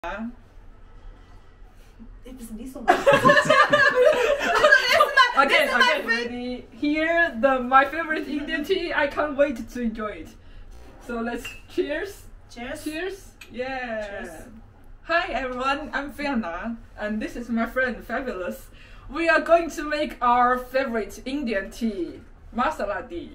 不是你送的。 Okay, ready? Here, my favorite Indian tea. I can't wait to enjoy it. So let's cheers. Cheers. Yeah. Cheers. Hi everyone, I'm Fiona, and this is my friend Fabulous. We are going to make our favorite Indian tea, masala tea.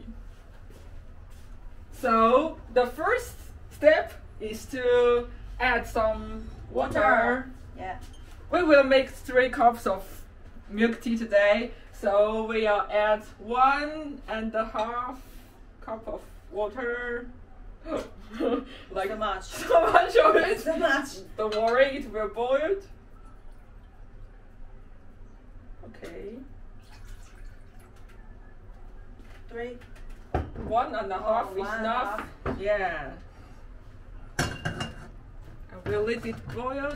So the first step is to add some water. Yeah. We will make 3 cups of milk tea today. So we'll add 1.5 cup of water. Like So much. So much of it. So much. Don't worry, it will boil. Okay. 3. 1.5 is 1.5. enough. Yeah. And we'll let it boil.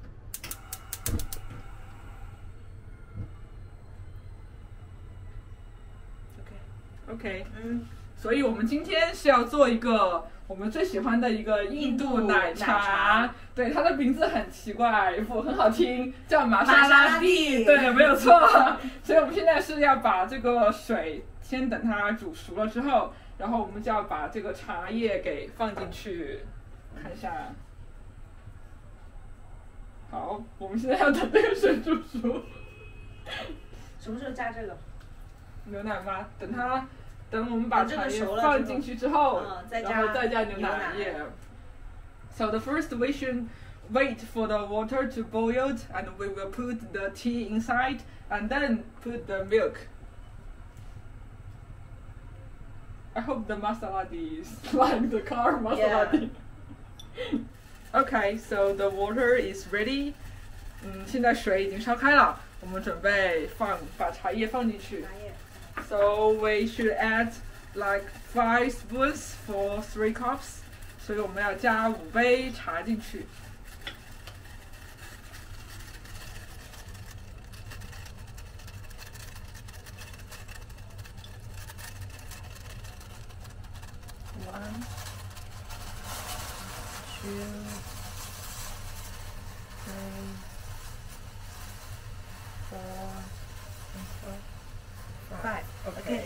OK， 所以我们今天是要做一个我们最喜欢的一个印度奶茶，对，它的名字很奇怪，不很好听，叫玛莎拉蒂，对，没有错。所以我们现在是要把这个水先等它煮熟了之后，然后我们就要把这个茶叶给放进去，看一下。好，我们现在要等这个水煮熟。 什么时候加这个？ 牛奶吗？等我们把茶叶放进去之后，然后再加牛奶液。So the first we should wait for the water to boil, and we will put the tea inside, and then put the milk. I hope the masala tea is like the car masala tea. Okay, so the water is ready. 现在水已经烧开了，我们准备把茶叶放进去。So we should add like 5 spoons for 3 cups. 所以我们要加5杯茶进去。1, 2, 3, 4, 5. Okay.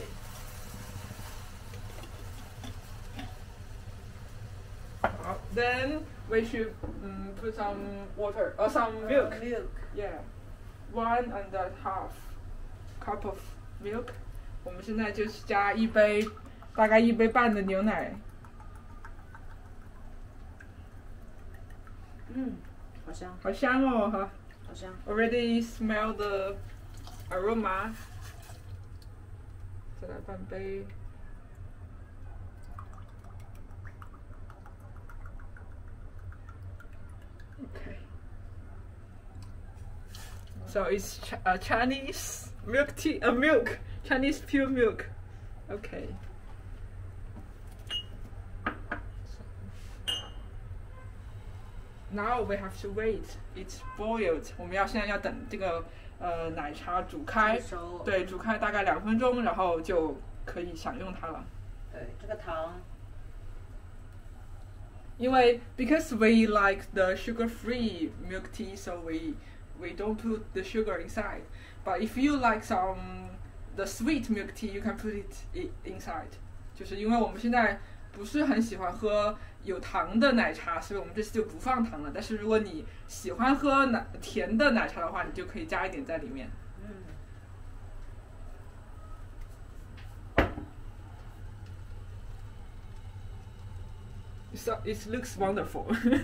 Then we should put some water or some milk. Yeah, 1.5 cup of milk. 我们现在就是加大概1杯半的牛奶。 好香。 好香哦，哈。 好香。 Already smell the aroma. 再来半杯。Okay. So it's Chinese milk tea, milk, Chinese pure milk. Okay. Now we have to wait. It's boiled. 我们现在要等这个奶茶煮开，对，煮开大概2分钟，然后就可以享用它了。 对，这个糖。 因为 because we like the sugar-free milk tea, so we don't put the sugar inside. But if you like the sweet milk tea, you can put it inside. 就是因为我们现在不是很喜欢喝有糖的奶茶，所以我们这次就不放糖了。但是如果你喜欢喝甜的奶茶的话，你就可以加一点在里面。So it looks wonderful.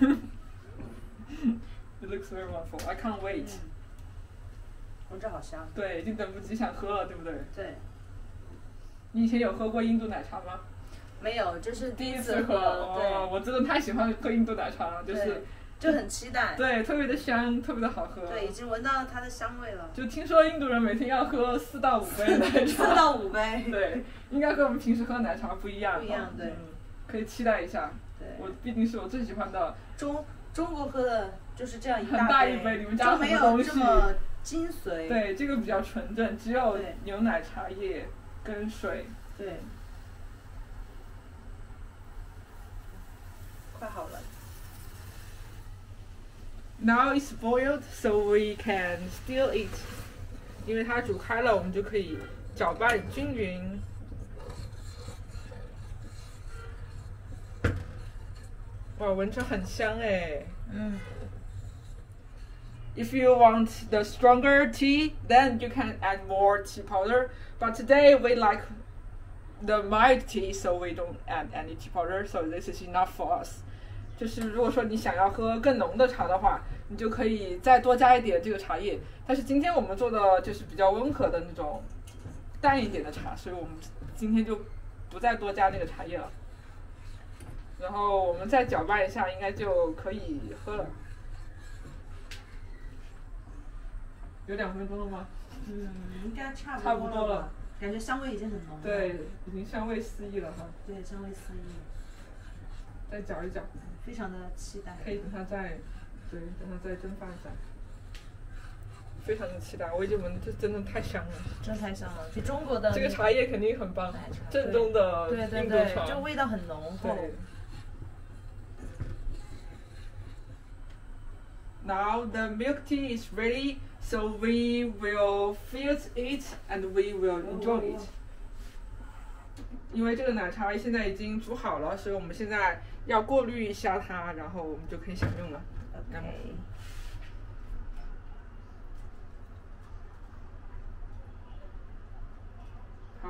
It looks very wonderful. I can't wait. 这好香。 对，已经等不及想喝了，对不对？ 对。 你以前有喝过印度奶茶吗？ 没有，这是第一次喝。 对， 我真的太喜欢喝印度奶茶了， 就很期待。 对，特别的香，特别的好喝。 对，已经闻到它的香味了。 就听说印度人每天要喝4到5杯奶茶。 4到5杯。 对，应该和我们平时喝奶茶不一样。 不一样，对。 可以期待一下。 对。 我毕竟是我最喜欢的。 中国喝的就是这样一大杯。 很大一杯，你们加了很多东西。 就没有这么精髓。 对，这个比较纯正，只有牛奶、茶叶跟水。 对。快好了。 Now it's boiled, so we can still eat. 因为它煮开了，我们就可以搅拌均匀。哇，闻着很香哎。If you want the stronger tea, then you can add more tea powder. But today we like the mild tea, so we don't add any tea powder. So this is enough for us. 就是如果说你想要喝更浓的茶的话，你就可以再多加一点这个茶叶。但是今天我们做的就是比较温和的那种淡一点的茶，所以我们今天就不再多加那个茶叶了。然后我们再搅拌一下，应该就可以喝了。有2分钟了吗？ 应该差不多了。 感觉香味已经很浓了。 对，已经香味四溢了哈。 对，香味四溢。 再搅一搅。 非常的期待。 可以等它再蒸发一下。非常的期待，我已经闻，这真的太香了。 真太香了，比中国的。 这个茶叶肯定很棒，正宗的印度茶。 就味道很浓厚。 Now the milk tea is ready, so we will fill it and we will enjoy it. 因为这个奶茶现在已经煮好了，所以我们现在要过滤一下它，然后我们就可以享用了。 Okay. 好。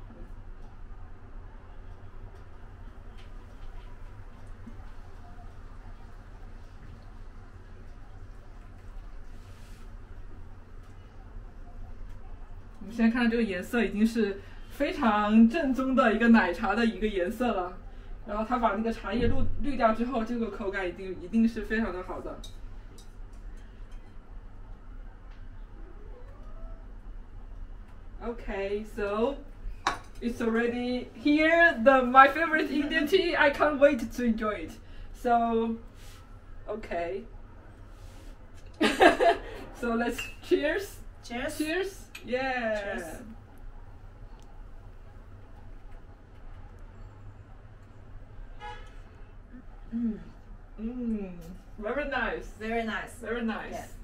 我们现在看到这个颜色已经是非常正宗的一个奶茶的一个颜色了。然后它把那个茶叶滤掉之后，这个口感一定是非常的好的。Okay, so it's already here. My favorite Indian tea. I can't wait to enjoy it. So, okay. So let's cheers. Cheers. Cheers. Yeah. Cheers. Very nice. Very nice. Very nice. Yes.